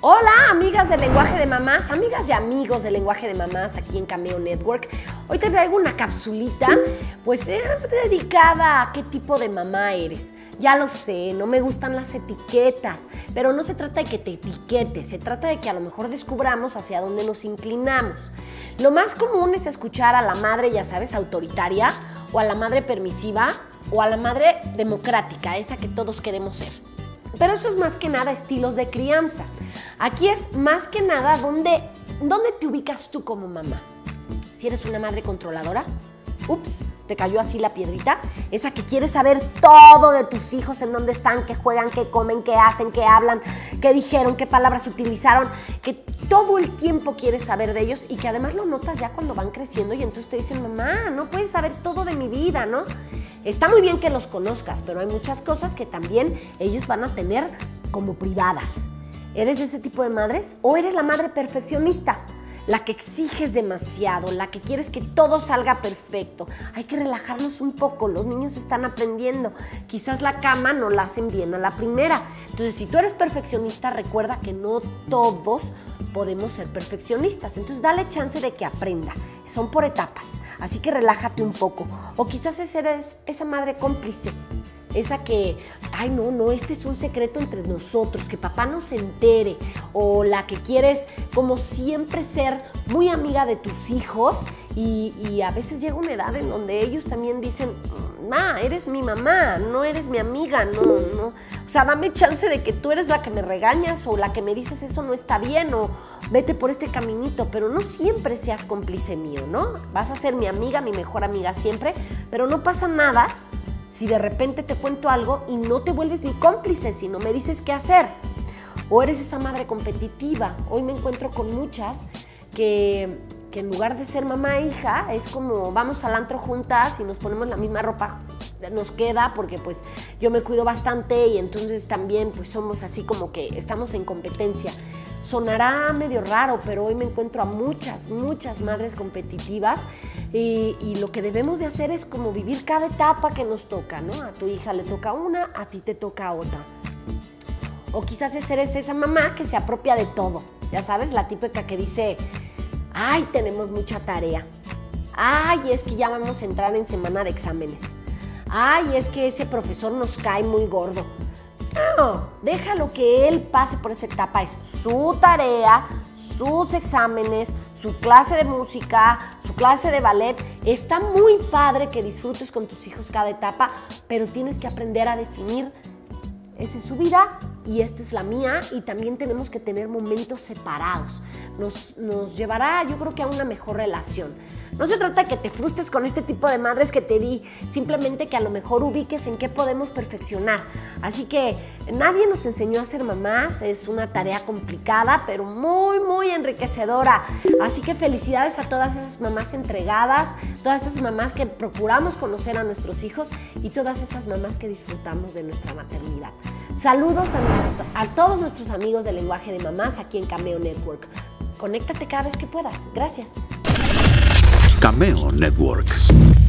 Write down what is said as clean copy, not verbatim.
Hola, amigas del lenguaje de mamás, amigas y amigos del lenguaje de mamás aquí en Cameo Network. Hoy te traigo una capsulita, pues dedicada a qué tipo de mamá eres. Ya lo sé, no me gustan las etiquetas, pero no se trata de que te etiquetes, se trata de que a lo mejor descubramos hacia dónde nos inclinamos. Lo más común es escuchar a la madre, ya sabes, autoritaria, o a la madre permisiva, o a la madre democrática, esa que todos queremos ser. Pero eso es más que nada estilos de crianza. Aquí es más que nada dónde te ubicas tú como mamá. Si eres una madre controladora, ups, te cayó así la piedrita, esa que quiere saber todo de tus hijos, en dónde están, qué juegan, qué comen, qué hacen, qué hablan, qué dijeron, qué palabras utilizaron, que todo el tiempo quieres saber de ellos y que además lo notas ya cuando van creciendo y entonces te dicen, mamá, no puedes saber todo de mi vida, ¿no? Está muy bien que los conozcas, pero hay muchas cosas que también ellos van a tener como privadas. ¿Eres de ese tipo de madres o eres la madre perfeccionista? La que exiges demasiado, la que quieres que todo salga perfecto. Hay que relajarnos un poco, los niños están aprendiendo. Quizás la cama no la hacen bien a la primera. Entonces, si tú eres perfeccionista, recuerda que no todos podemos ser perfeccionistas. Entonces, dale chance de que aprenda. Son por etapas, así que relájate un poco. O quizás eres esa madre cómplice. Esa que, ay no, este es un secreto entre nosotros, que papá no se entere. O la que quieres, como siempre, ser muy amiga de tus hijos y a veces llega una edad en donde ellos también dicen, ma, eres mi mamá, no eres mi amiga, no. O sea, dame chance de que tú eres la que me regañas o la que me dices eso no está bien o vete por este caminito, pero no siempre seas cómplice mío, ¿no? Vas a ser mi amiga, mi mejor amiga siempre, pero no pasa nada si de repente te cuento algo y no te vuelves mi cómplice, si no me dices qué hacer. O eres esa madre competitiva. Hoy me encuentro con muchas que en lugar de ser mamá e hija, es como vamos al antro juntas y nos ponemos la misma ropa, nos queda porque pues yo me cuido bastante y entonces también pues somos así como que estamos en competencia. Sonará medio raro, pero hoy me encuentro a muchas madres competitivas y lo que debemos de hacer es como vivir cada etapa que nos toca, ¿no? A tu hija le toca una, a ti te toca otra. O quizás eres esa mamá que se apropia de todo, ya sabes, la típica que dice, ay, tenemos mucha tarea, ay, es que ya vamos a entrar en semana de exámenes, ay, es que ese profesor nos cae muy gordo. No, déjalo que él pase por esa etapa, es su tarea, sus exámenes, su clase de música, su clase de ballet. Está muy padre que disfrutes con tus hijos cada etapa, pero tienes que aprender a definir, esa es su vida y esta es la mía, y también tenemos que tener momentos separados. Nos llevará, yo creo que a una mejor relación. No se trata de que te frustres con este tipo de madres que te di, simplemente que a lo mejor ubiques en qué podemos perfeccionar. Así que nadie nos enseñó a ser mamás, es una tarea complicada, pero muy enriquecedora. Así que felicidades a todas esas mamás entregadas, todas esas mamás que procuramos conocer a nuestros hijos y todas esas mamás que disfrutamos de nuestra maternidad. Saludos a todos nuestros amigos del lenguaje de mamás aquí en Cameo Network. Conéctate cada vez que puedas. Gracias. Cameo Network.